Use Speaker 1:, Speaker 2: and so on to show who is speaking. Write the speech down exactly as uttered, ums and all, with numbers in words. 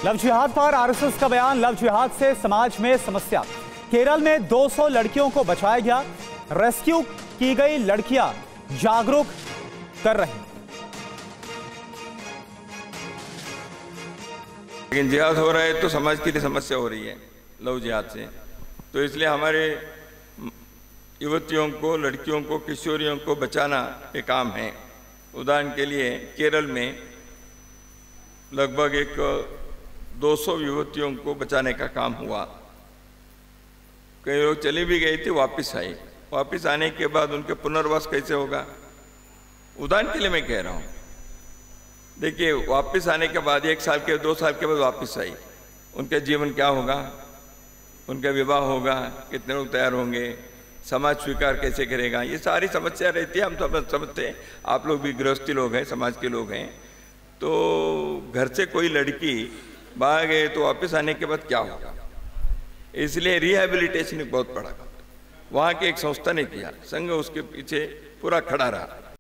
Speaker 1: Love जिहाद पर RSS का बयान। लव जिहाद से समाज में समस्या। केरल में दो सौ लड़कियों को बचाया गया। रेस्क्यू की गई लड़कियां जागरूक कर रही।
Speaker 2: लेकिन जिहाद हो रहा है तो समाज के लिए समस्या हो रही है लव जिहाद से। तो इसलिए हमारे युवतियों को, लड़कियों को, किशोरियों को बचाना एक काम है। उदाहरण के लिए केरल में लगभग एक दो सौ युवतियों को बचाने का काम हुआ। कई लोग चले भी गए थे, वापस आए। वापस आने के बाद उनके पुनर्वास कैसे होगा? उदाहरण के लिए मैं कह रहा हूँ। देखिए, वापस आने के बाद एक साल के, दो साल के बाद वापस आई, उनका जीवन क्या होगा? उनका विवाह होगा, कितने लोग तैयार होंगे, समाज स्वीकार कैसे करेगा? ये सारी समस्या रहती है। हम सब समझते हैं, आप लोग भी गृहस्थी लोग हैं, समाज के लोग हैं। तो घर से कोई लड़की बाहर गए तो वापस आने के बाद क्या होगा? इसलिए रिहैबिलिटेशन बहुत बड़ा। वहाँ की एक संस्था ने किया, संघ उसके पीछे पूरा खड़ा रहा।